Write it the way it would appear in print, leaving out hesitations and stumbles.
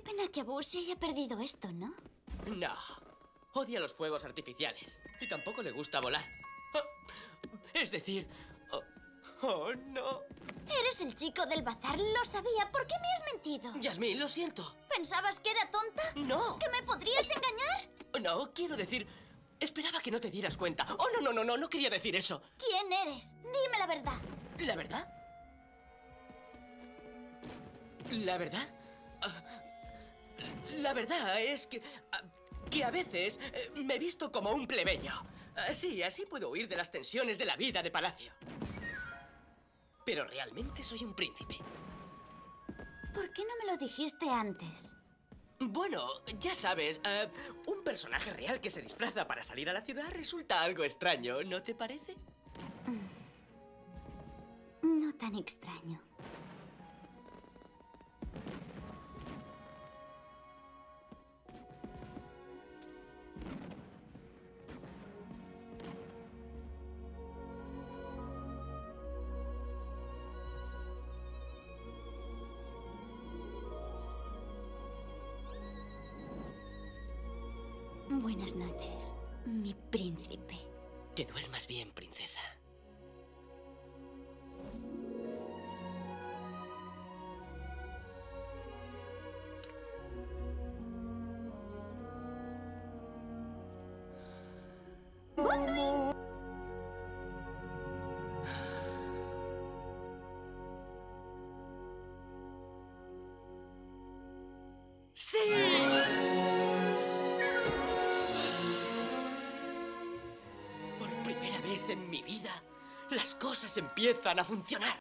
pena que Abu se haya perdido esto, ¿no? No. Odia los fuegos artificiales. Y tampoco le gusta volar. Es decir... Oh, no. Eres el chico del bazar, lo sabía. ¿Por qué me has mentido? Yasmín, lo siento. ¿Pensabas que era tonta? No. ¿Que me podrías engañar? No, quiero decir... Esperaba que no te dieras cuenta. Oh, no quería decir eso. ¿Quién eres? Dime la verdad. ¿La verdad? ¿La verdad? La verdad es que a veces me he visto como un plebeyo. Sí, así puedo huir de las tensiones de la vida de palacio. Pero realmente soy un príncipe. ¿Por qué no me lo dijiste antes? Bueno, ya sabes, un personaje real que se disfraza para salir a la ciudad resulta algo extraño, ¿no te parece? No tan extraño. Buenas noches, mi príncipe. Que duermas bien, princesa. ¡Sí! Por primera vez en mi vida, las cosas empiezan a funcionar.